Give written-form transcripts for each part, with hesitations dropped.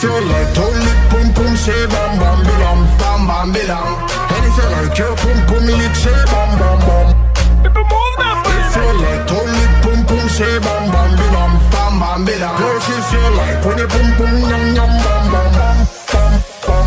If you like to lick pum pum, say bam bam bilam, bam bam bilam. And if you like your pum pum lick, say bam bam bam. If you like to lick pum pum, say bam bam bilam, bam bam bilam. Girls, if you like when you pum pum yum yum bam bam bam bam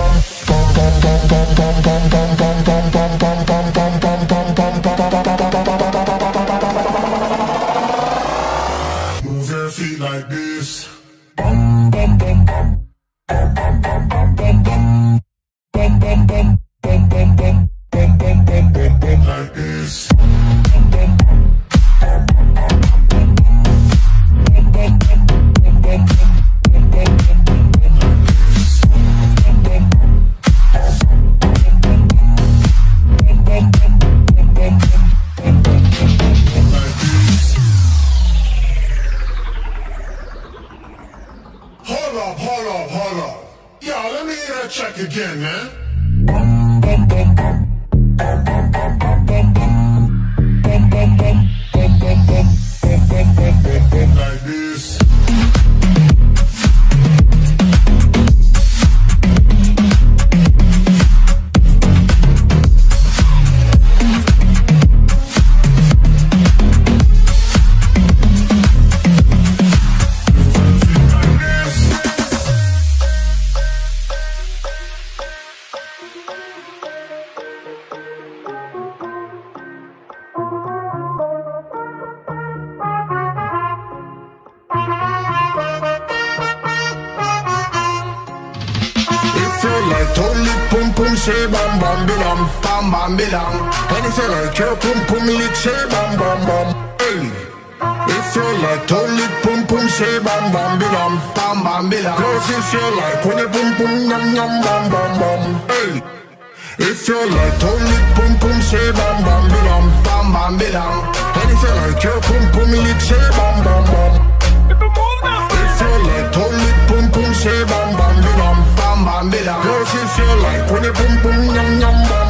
bam. Move your feet like this. Bum bum bum bum. Bum bum bum bum bum bum. Bum bum bum bum bum bum. Bum bum bum bum bum like this. Bum bum bum. Bum bum bum bum bum. Bum bum bum bum bum bum. Bum bum bum bum bum like this. Bum bum bum. Bum bum bum bum. Bum bum bum bum bum bum. Bum bum bum bum bum like this. Hold up, hold up, hold up. Yo, let me hear that check again, man. Bum bum bum bum. Bum bum bum bum bum bum. Bum bum bum bum bum bum. Bum bum bum bum bum like this. Like to lick pum pum, say bam bam bilam, bam bam bilam. And if you like your pum pum lick, say bam bam bam. Hey. If you like to lick pum pum, say bam bam bilam, bam bam bilam. Girls, if you like when you pum pum yum yum bam bam bam. Hey. If you like to lick pum pum, say bam bam bilam, bam bam bilam. And if you like your pum pum lick, say bam bam bam. If you like to lick pum pum, say bam bam bilam, bam bam bilam. Girls, if you like when you pum pum yum yum bam.